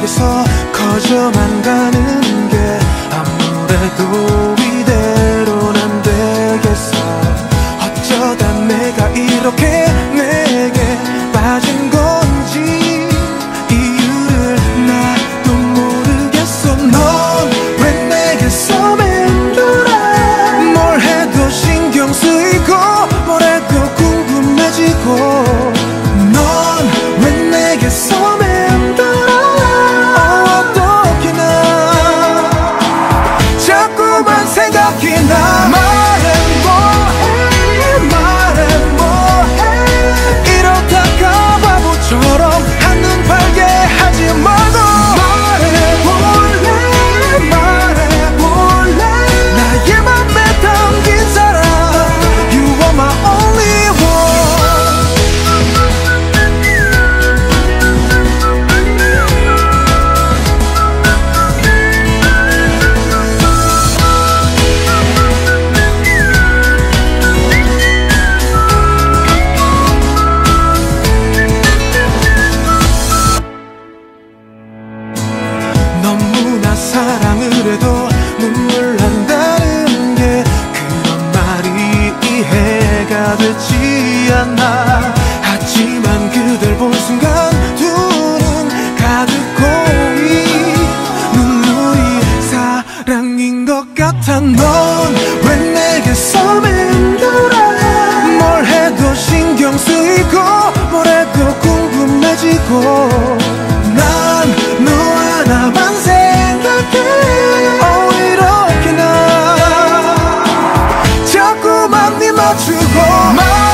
계속해서 커져만 가는 게 아무래도 이대로는 안 되겠어. 어쩌다 내가 이렇게 내게 빠진 건지 이유를 나도 모르겠어. 넌 왜 내게서 맴돌아. 뭘 해도 신경 쓰이고 뭘 해도 궁금해지고. 넌 왜 내게서 맴돌아. 어떻게 나 자꾸만 생각이 나. 말해 뭐해 말해 뭐해. 이러다가 바보처럼 한눈 팔게 하지 말고. 말해볼래 말해볼래. 나의 맘에 담긴 사람 You are my only one. 너무나 사랑을 해도 눈물 난다는 게 그런 말이 이해가 되지 않아. 하지만 그댈 본 순간 두 눈 가득 고이 눈물이 사랑인 것 같아. 넌 왜 내게서 맴돌아. 뭘 해도 신경 쓰이고 뭘 해도 궁금해지고. 난 너 하나만 생각해. 이렇게 나 자꾸만 네 맞추고.